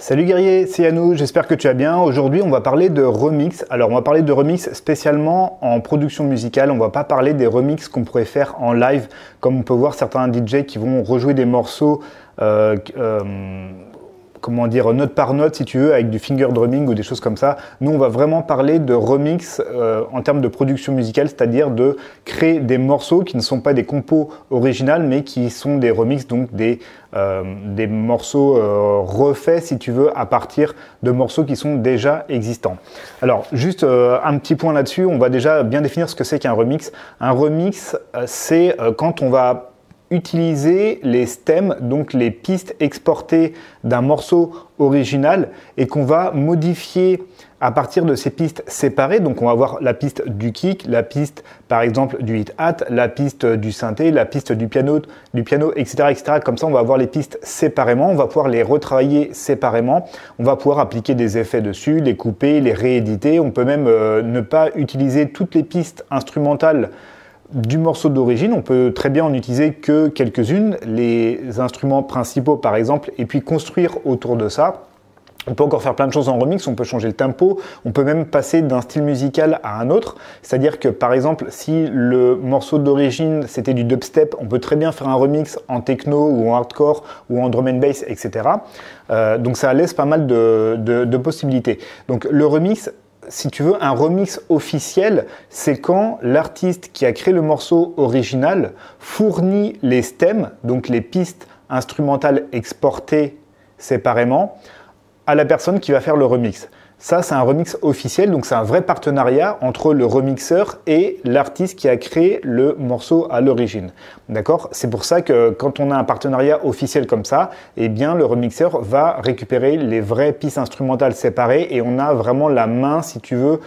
Salut guerrier, c'est Yannou, j'espère que tu vas bien. Aujourd'hui on va parler de remix. Alors on va parler de remix spécialement en production musicale, on va pas parler des remixes qu'on pourrait faire en live, comme on peut voir certains DJ qui vont rejouer des morceaux comment dire, note par note si tu veux, avec du finger drumming ou des choses comme ça. Nous on va vraiment parler de remix en termes de production musicale, c'est-à-dire de créer des morceaux qui ne sont pas des compos originales mais qui sont des remixes, donc des morceaux refaits si tu veux à partir de morceaux qui sont déjà existants. Alors juste un petit point là-dessus, on va déjà bien définir ce que c'est qu'un remix. Un remix c'est quand on va utiliser les stems, donc les pistes exportées d'un morceau original et qu'on va modifier à partir de ces pistes séparées. Donc on va avoir la piste du kick, la piste par exemple du hi-hat, la piste du synthé, la piste du piano, etc., etc. Comme ça on va avoir les pistes séparément, on va pouvoir les retravailler séparément, on va pouvoir appliquer des effets dessus, les couper, les rééditer. On peut même ne pas utiliser toutes les pistes instrumentales du morceau d'origine, on peut très bien en utiliser que quelques-unes, les instruments principaux par exemple, et puis construire autour de ça. On peut encore faire plein de choses en remix, on peut changer le tempo, on peut même passer d'un style musical à un autre. C'est-à-dire que par exemple, si le morceau d'origine c'était du dubstep, on peut très bien faire un remix en techno ou en hardcore ou en drum and bass, etc. Donc ça laisse pas mal de possibilités. Donc le remix, si tu veux, un remix officiel, c'est quand l'artiste qui a créé le morceau original fournit les stems, donc les pistes instrumentales exportées séparément, à la personne qui va faire le remix. Ça, c'est un remix officiel, donc c'est un vrai partenariat entre le remixeur et l'artiste qui a créé le morceau à l'origine. D'accord ? C'est pour ça que quand on a un partenariat officiel comme ça, eh bien le remixeur va récupérer les vraies pistes instrumentales séparées et on a vraiment la main, si tu veux,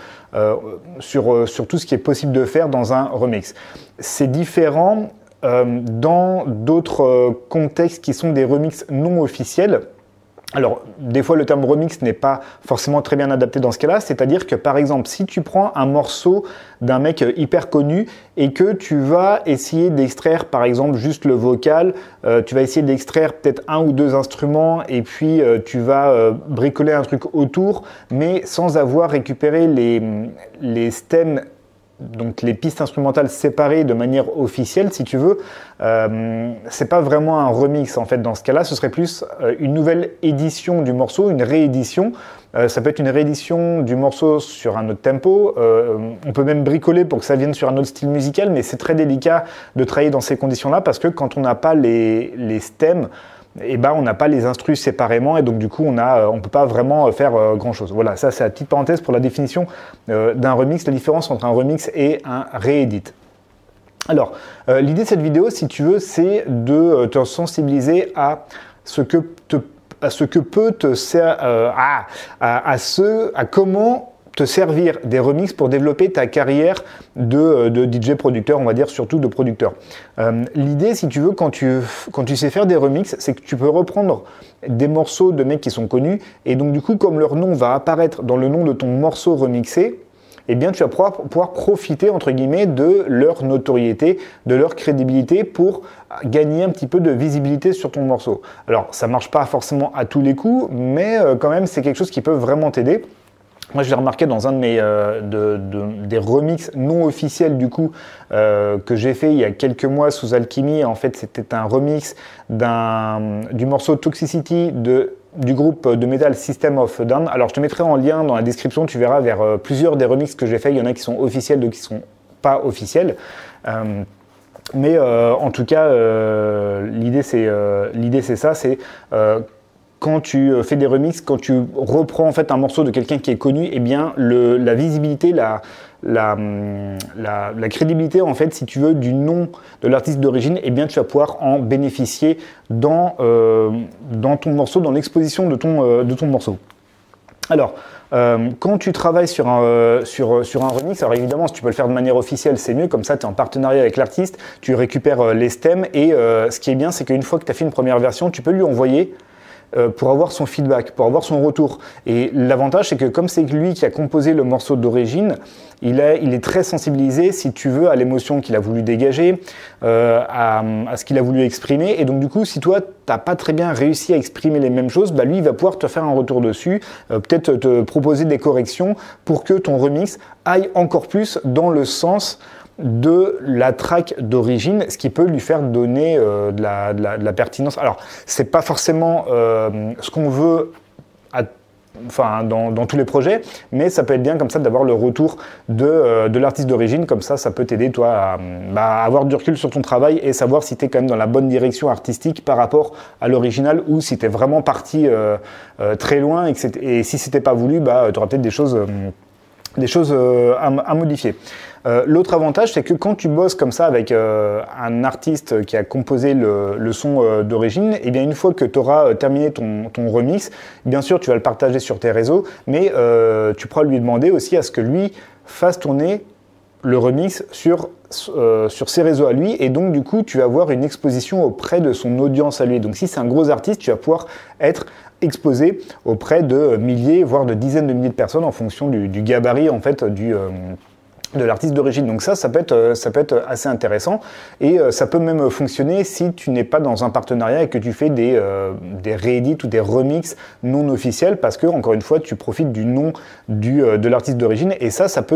sur tout ce qui est possible de faire dans un remix. C'est différent dans d'autres contextes qui sont des remixes non officiels. Alors, des fois, le terme remix n'est pas forcément très bien adapté dans ce cas-là, c'est-à-dire que, par exemple, si tu prends un morceau d'un mec hyper connu et que tu vas essayer d'extraire, par exemple, juste le vocal, tu vas essayer d'extraire peut-être un ou deux instruments et puis tu vas bricoler un truc autour, mais sans avoir récupéré les stems, donc les pistes instrumentales séparées de manière officielle, si tu veux, c'est pas vraiment un remix en fait. Dans ce cas-là, ce serait plus une nouvelle édition du morceau, une réédition. Ça peut être une réédition du morceau sur un autre tempo. On peut même bricoler pour que ça vienne sur un autre style musical, mais c'est très délicat de travailler dans ces conditions-là parce que quand on n'a pas les stems, et ben on n'a pas les instrus séparément et donc du coup on ne peut pas vraiment faire grand chose. Voilà, ça c'est la petite parenthèse pour la définition d'un remix, la différence entre un remix et un réédit. Alors, l'idée de cette vidéo, si tu veux, c'est de te sensibiliser à ce que peut te servir, à comment te servir des remixes pour développer ta carrière de DJ producteur, on va dire surtout de producteur. L'idée, si tu veux, quand tu sais faire des remixes, c'est que tu peux reprendre des morceaux de mecs qui sont connus et donc du coup, comme leur nom va apparaître dans le nom de ton morceau remixé, eh bien, tu vas pouvoir profiter, entre guillemets, de leur notoriété, de leur crédibilité pour gagner un petit peu de visibilité sur ton morceau. Alors, ça ne marche pas forcément à tous les coups, mais quand même, c'est quelque chose qui peut vraiment t'aider. Moi, je l'ai remarqué dans un de mes des remixes non officiels du coup que j'ai fait il y a quelques mois sous Alchemy. En fait, c'était un remix du morceau Toxicity du groupe de metal System of a Down. Alors, je te mettrai en lien dans la description, tu verras vers plusieurs des remixes que j'ai fait. Il y en a qui sont officiels, d'autres qui sont pas officiels. Mais en tout cas, l'idée c'est ça, c'est quand tu fais des remixes, quand tu reprends en fait un morceau de quelqu'un qui est connu, eh bien la visibilité, la crédibilité en fait, si tu veux, du nom de l'artiste d'origine, eh bien tu vas pouvoir en bénéficier dans ton morceau, dans l'exposition de ton morceau. Alors, quand tu travailles sur un remix, alors évidemment, si tu peux le faire de manière officielle, c'est mieux, comme ça tu es en partenariat avec l'artiste, tu récupères les stems et ce qui est bien, c'est qu'une fois que tu as fait une première version, tu peux lui envoyer pour avoir son feedback, pour avoir son retour. Et l'avantage, c'est que comme c'est lui qui a composé le morceau d'origine, il est très sensibilisé, si tu veux, à l'émotion qu'il a voulu dégager, à ce qu'il a voulu exprimer. Et donc du coup, si toi, t'as pas très bien réussi à exprimer les mêmes choses, bah lui, il va pouvoir te faire un retour dessus, peut-être te proposer des corrections pour que ton remix aille encore plus dans le sens de la track d'origine, ce qui peut lui faire donner de la pertinence. Alors, c'est pas forcément ce qu'on veut dans tous les projets, mais ça peut être bien comme ça d'avoir le retour de l'artiste d'origine, comme ça peut t'aider toi à avoir du recul sur ton travail et savoir si tu es quand même dans la bonne direction artistique par rapport à l'original ou si tu es vraiment parti très loin et si c'était pas voulu, tu auras peut-être des choses à modifier. L'autre avantage, c'est que quand tu bosses comme ça avec un artiste qui a composé le son d'origine, et bien une fois que tu auras terminé ton remix, bien sûr tu vas le partager sur tes réseaux, mais tu pourras lui demander aussi à ce que lui fasse tourner le remix sur ses réseaux à lui, et donc du coup tu vas avoir une exposition auprès de son audience à lui. Donc si c'est un gros artiste, tu vas pouvoir être exposé auprès de milliers, voire de dizaines de milliers de personnes en fonction du gabarit en fait de l'artiste d'origine. Donc ça peut être assez intéressant et ça peut même fonctionner si tu n'es pas dans un partenariat et que tu fais des réédits ou des remixes non officiels parce que, encore une fois, tu profites du nom de l'artiste d'origine et ça peut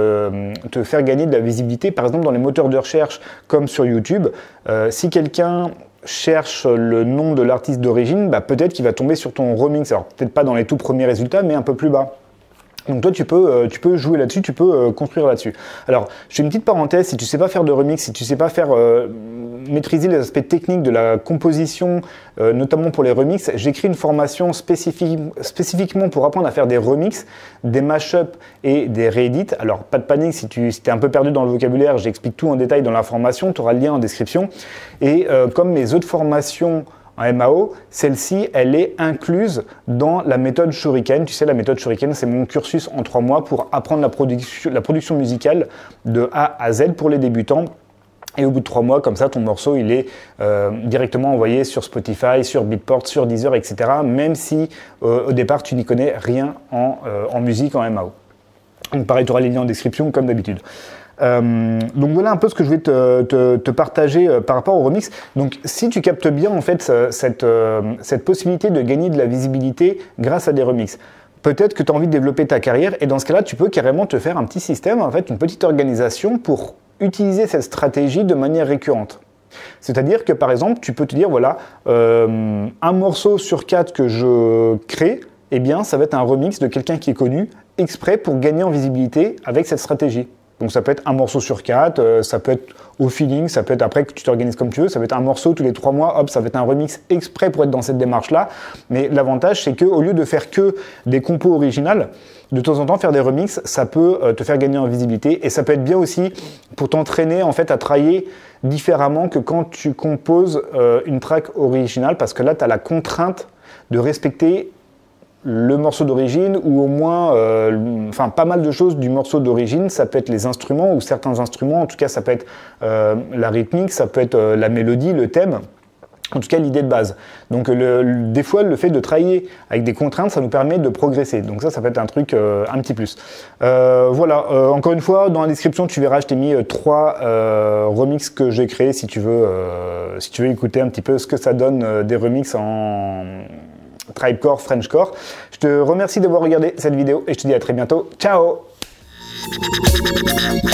te faire gagner de la visibilité. Par exemple, dans les moteurs de recherche comme sur YouTube, si quelqu'un cherche le nom de l'artiste d'origine, peut-être qu'il va tomber sur ton remix. Alors peut-être pas dans les tout premiers résultats, mais un peu plus bas. Donc toi tu peux jouer là-dessus, tu peux construire là-dessus. Alors je fais une petite parenthèse, si tu sais pas faire de remix, si tu sais pas faire maîtriser les aspects techniques de la composition, notamment pour les remixes, j'écris une formation spécifiquement pour apprendre à faire des remixes, des mashups et des réédits. Alors pas de panique si tu es un peu perdu dans le vocabulaire, j'explique tout en détail dans la formation, tu auras le lien en description. Et comme mes autres formations en MAO, celle-ci, elle est incluse dans la méthode Shuriken. Tu sais, la méthode Shuriken, c'est mon cursus en 3 mois pour apprendre la production musicale de A à Z pour les débutants. Et au bout de 3 mois, comme ça, ton morceau, il est directement envoyé sur Spotify, sur Beatport, sur Deezer, etc. Même si, au départ, tu n'y connais rien en musique, en MAO. Donc pareil, tu auras les liens en description, comme d'habitude. Donc voilà un peu ce que je vais te partager par rapport au remix. Donc si tu captes bien en fait cette possibilité de gagner de la visibilité grâce à des remixes, peut-être que tu as envie de développer ta carrière et dans ce cas-là, tu peux carrément te faire un petit système, en fait, une petite organisation pour utiliser cette stratégie de manière récurrente. C'est-à-dire que par exemple, tu peux te dire voilà, un morceau sur 4 que je crée, eh bien ça va être un remix de quelqu'un qui est connu exprès pour gagner en visibilité avec cette stratégie. Donc ça peut être un morceau sur 4, ça peut être au feeling, ça peut être après que tu t'organises comme tu veux, ça peut être un morceau tous les 3 mois, hop, ça va être un remix exprès pour être dans cette démarche-là. Mais l'avantage, c'est qu'au lieu de faire que des compos originales, de temps en temps, faire des remixes, ça peut te faire gagner en visibilité. Et ça peut être bien aussi pour t'entraîner en fait à travailler différemment que quand tu composes une track originale, parce que là, tu as la contrainte de respecter le morceau d'origine ou au moins pas mal de choses du morceau d'origine. Ça peut être les instruments ou certains instruments, en tout cas ça peut être la rythmique, ça peut être la mélodie, le thème, en tout cas l'idée de base. Donc des fois le fait de travailler avec des contraintes, ça nous permet de progresser. Donc ça peut être un truc un petit plus. Voilà, encore une fois dans la description tu verras, je t'ai mis 3 remixes que j'ai créés si tu veux écouter un petit peu ce que ça donne des remixes en Tribecore, Frenchcore. Je te remercie d'avoir regardé cette vidéo et je te dis à très bientôt. Ciao!